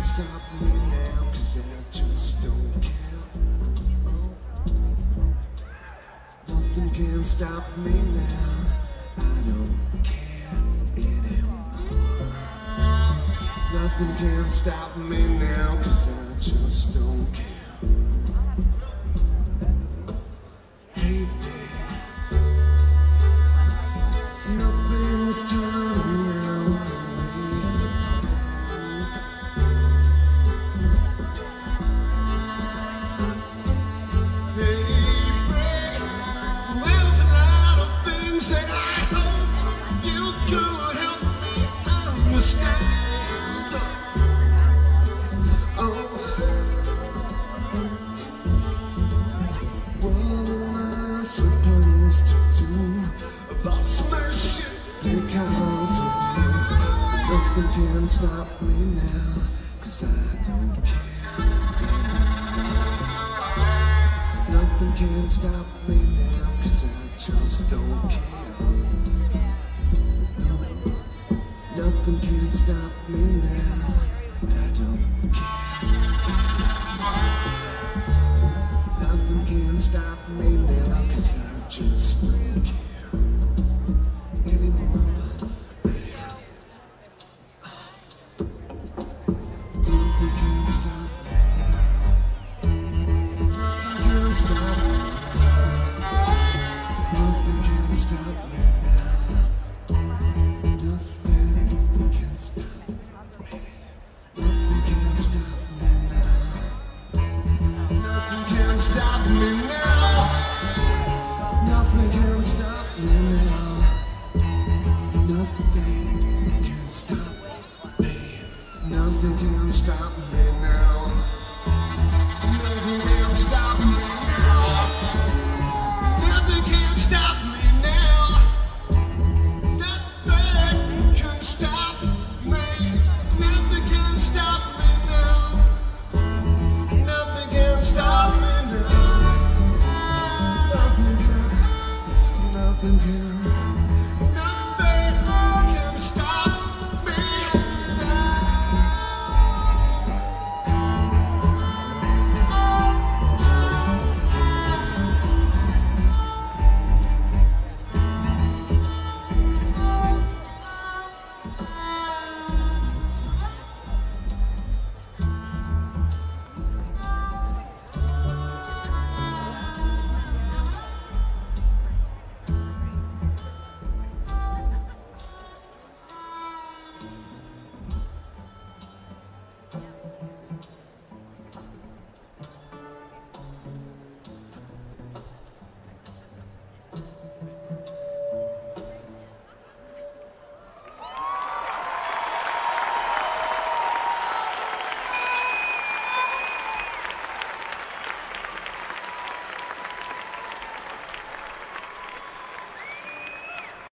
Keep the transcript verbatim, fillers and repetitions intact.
stop me now, 'cause I just don't care. Oh. Nothing can stop me now, I don't care anymore. Nothing can stop me now, 'cause I just don't care. Hey babe, nothing's turning out the way it planned. Hey babe, there's a lot of things that I hoped you could help me understand. Because of you, nothing can stop me now, 'cause I don't care. Nothing can stop me now, 'cause I just don't care. No, nothing can stop me now, I don't care. Nothing can stop me now, 'cause I just don't care. Stop me now. Nothing can stop me now. Nothing can stop me. Nothing can stop me now. Nothing can stop me now. Nothing can stop me now. Nothing can stop me. Nothing can stop me now. Nothing can stop me. Nothing can